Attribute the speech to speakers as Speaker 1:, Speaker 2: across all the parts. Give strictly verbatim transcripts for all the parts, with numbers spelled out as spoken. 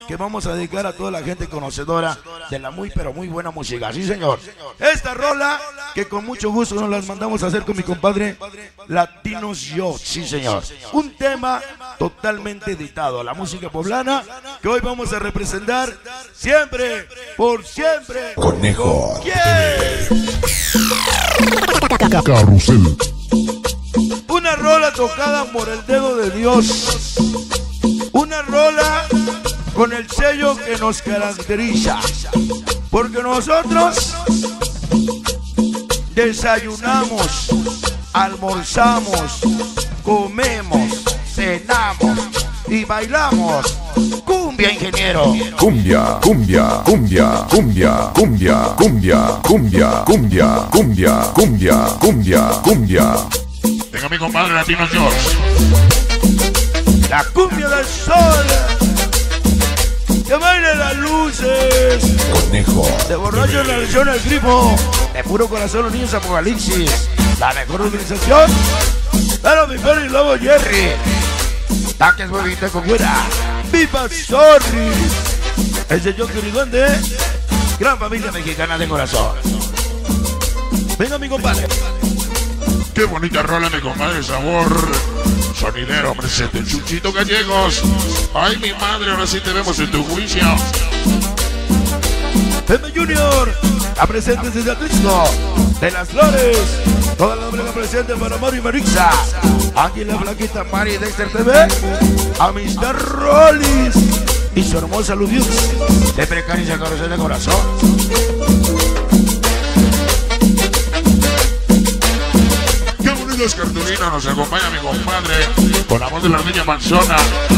Speaker 1: que vamos a dedicar a toda la gente conocedora de la muy pero muy buena música. Sí, señor. Esta rola que con mucho gusto nos las mandamos a hacer con mi compadre Latinos Yo. Sí, señor. Un tema totalmente editado a la música poblana que hoy vamos a representar siempre, por siempre.
Speaker 2: Conejo.
Speaker 1: ¿Quién?
Speaker 2: Carrusel.
Speaker 1: Una rola tocada por el dedo de Dios. Una rola con el sello que nos caracteriza. Porque nosotros desayunamos, almorzamos, comemos, cenamos y bailamos cumbia, ingeniero.
Speaker 2: Cumbia, cumbia, cumbia, cumbia, cumbia, cumbia, cumbia, cumbia, cumbia, cumbia, cumbia, cumbia.
Speaker 3: Tengo a mi compadre Latino George.
Speaker 1: La cumbia del sol. Que baile las luces.
Speaker 2: Conejo.
Speaker 1: De borracho en la lesión al grifo. De puro corazón los niños apocalipsis. La mejor organización. Pero mi perro y lobo Jerry. Taques huevita con fuera. Viva Sorry. Ese yo que duende. Gran familia mexicana de corazón. Venga mi compadre.
Speaker 3: Qué bonita rola, mi compadre, sabor sonidero, presente, Chuchito Gallegos. Ay, mi madre, ahora sí te vemos en tu juicio.
Speaker 1: Pepe Junior, la presente desde Atlisco, de las Flores. Toda la nobleza presente para Mario y Marixa. Aquí la flaquita Mari Dexter T V. Amistad Rollis y su hermosa Ludius. De Precaricia Carrusel de Corazón.
Speaker 3: Las cartulinas nos acompaña mi compadre con la voz de la niña Manzona.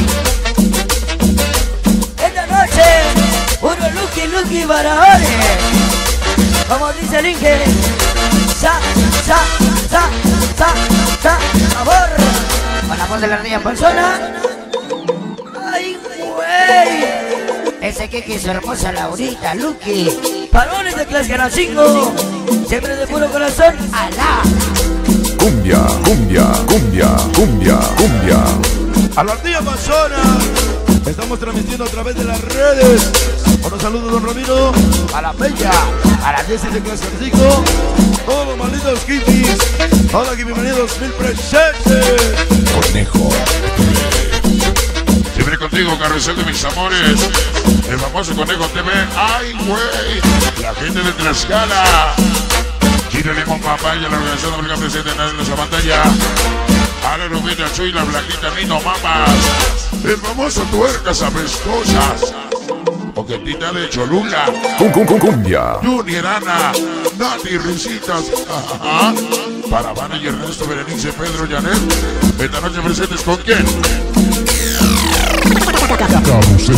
Speaker 4: Esta noche, uno Lucky Lucky Barahores. Como dice el Inge, sa, sa, sa, sa, sa, amor. Con la voz de la niña Manzona. Ay, güey. Ese que quiso hermosa Laurita, Lucky. Parones de clase cinco. Siempre de puro corazón, alá.
Speaker 2: Cumbia, cumbia, cumbia, cumbia, cumbia.
Speaker 1: A la tía Manzona. Estamos transmitiendo a través de las redes. Un saludo, don Ramiro. A la Bella. A la Jessie de Clase cinco. Todos los malditos hippies. Hola, que bienvenidos mil presentes.
Speaker 2: Conejo.
Speaker 3: Siempre contigo, Carrusel de mis amores. El famoso Conejo T V. Ay, güey. La gente de Tlaxcala. Chile Limón Papaya, la organización dominicana presente en nuestra pantalla. Ahora Rubita Chuy, la blanquita Nino Mamas. El famoso Tuercas Apestosas. Boquetita de Cholula.
Speaker 2: Cum, cum, cum, cumbia.
Speaker 3: Junior Ana. Nati Risitas. Ajá. Para Vana y Ernesto, Berenice, Pedro, Janet. Esta noche presentes con quién.
Speaker 2: Carrusel.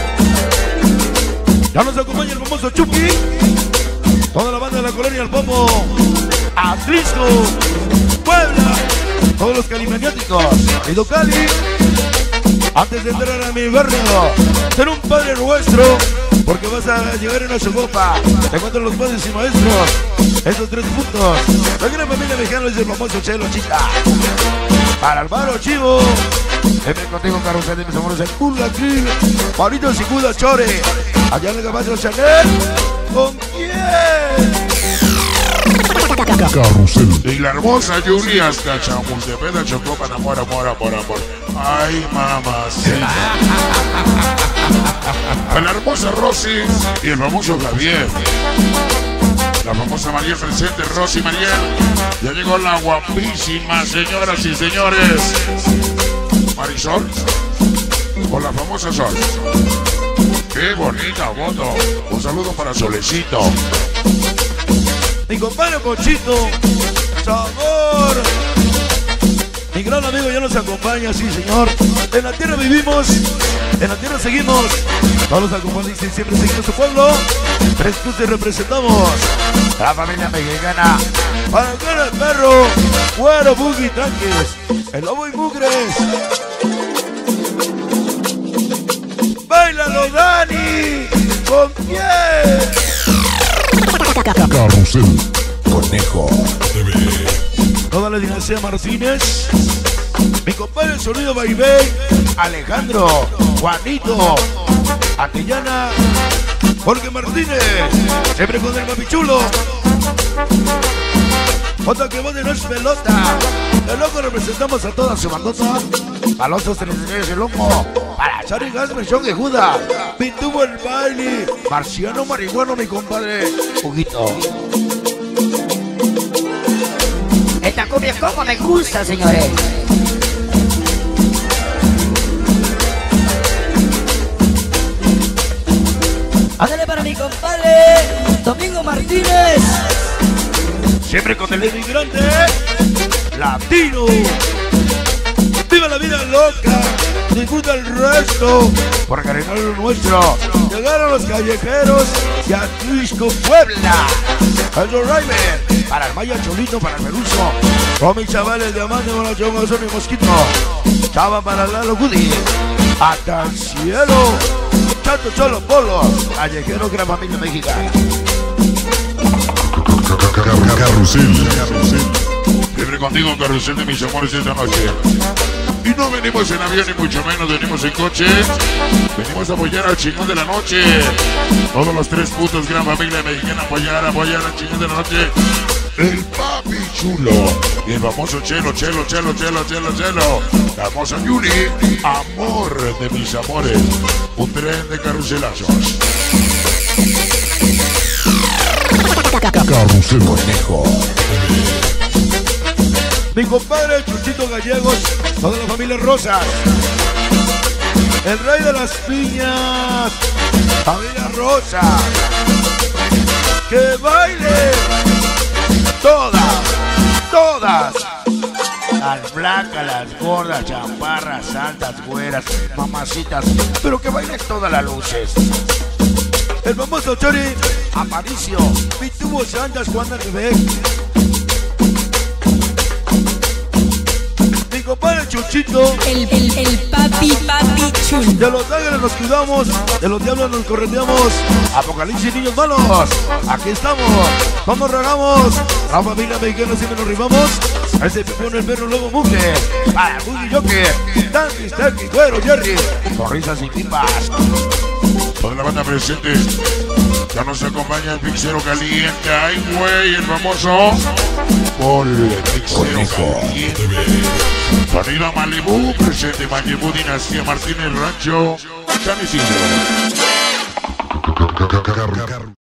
Speaker 1: Ya nos acompaña el famoso Chucky. Toda la banda de la colonia El Pomo, Atlisco, Puebla, todos los calimaniáticos, Ido Cali. Antes de entrar a mi barrio, ser un padre nuestro, porque vas a llegar en una chocopa. Te encuentran los padres y maestros, esos tres puntos. La gran familia mexicana es el famoso Chelo Chica. Para Álvaro Chivo, siempre contigo Carrusel de mis amores, el Pula Krill, Paulito Sicuda Chore, allá en el Caballo Chanel. ¿Con quién?
Speaker 2: Carrusel.
Speaker 3: Y la hermosa Julia hasta Chapultepec, Chocopa, amor, amor, amor, amor. Ay, mamacita. La hermosa Rosy y el famoso Javier. La famosa Mariel presente, Rosy Mariel. Ya llegó la guapísima, señoras y señores. Marisol. Con la famosa Sol. ¡Qué bonita foto! Un saludo para Solecito.
Speaker 1: Mi compadre Conchito. Sabor. Mi gran amigo ya nos acompaña, sí señor. En la tierra vivimos. En la tierra seguimos. Todos los acompañan y siempre seguimos su pueblo. Tres cruces representamos. La familia mexicana. Para el cara del perro. Güero, buggy, tanques. El lobo y mugres. ¡Báilalo, Dani! ¿Con quién?
Speaker 2: Carrusel. Conejo.
Speaker 1: Toda la dinastía Martínez. Mi compadre el sonido Baibé. Alejandro. Juanito. Antillana, Jorge Martínez, siempre con el mapichulo. Otra que vos no es pelota. De loco representamos a toda su bandota. Alonso treinta y tres el lomo. Para Chari Gas, versión de Juda. Pintuvo el baile. Marciano marihuano, mi compadre. Juguito.
Speaker 4: Esta cumbia como me gusta, señores. Ándale para mi compadre Domingo Martínez.
Speaker 1: Siempre con el inmigrante latino. Viva la vida loca, disfruta el resto, porque arreglar lo nuestro. Llegaron los callejeros y a Tlisco, Puebla. El River, para el Maya Cholito, para el Peruso. Romy Chavales, Diamante, Bonachón, Azul y Mosquito. Chava para Lalo Goody. Hasta el cielo. Chato Cholo Polo, callejero, gran familia mexicana.
Speaker 2: Carrusel.
Speaker 3: Siempre contigo, carrusel de mis amores esta noche. Y no venimos en avión ni mucho menos, venimos en coche. Venimos a apoyar al chingón de la noche. Todos los tres putos, gran familia mexicana, apoyar, apoyar al chingón de la noche. El papi chulo. Y el famoso Chelo, Chelo, Chelo, Chelo, Chelo, Chelo. La hermosa Yuri, amor de mis amores. Un tren de carruselazos.
Speaker 2: Carrusel Conejo.
Speaker 1: Mi compadre Chuchito Gallegos, toda la familia Rosas. El rey de las piñas, familia Rosa. Que baile todas, todas. Las blancas, las gordas, chaparras, altas, güeras, mamacitas, pero que bailen todas las luces. El famoso Chori Aparicio, Pitubo Santas, Juan de Quebec. Mi compadre Chuchito,
Speaker 5: El, el, el papi, papi chulo.
Speaker 1: de los ángeles nos cuidamos, de los diablos nos correteamos. Apocalipsis, niños malos, aquí estamos, vamos regamos. La familia mexicana siempre nos rimamos. Ese pepón, el perro, lobo, mujer. Para Boogie Joker, Tanky, Starky, Cuero, Jerry. Con risas y pipas.
Speaker 3: Toda la banda presente. Ya nos acompaña el Pixero Caliente. Ay, güey, el famoso Paul, el Pixero Caliente. Sonido Malibu, presente Malibu, Dinastía Martínez, Rancho, San Isidro.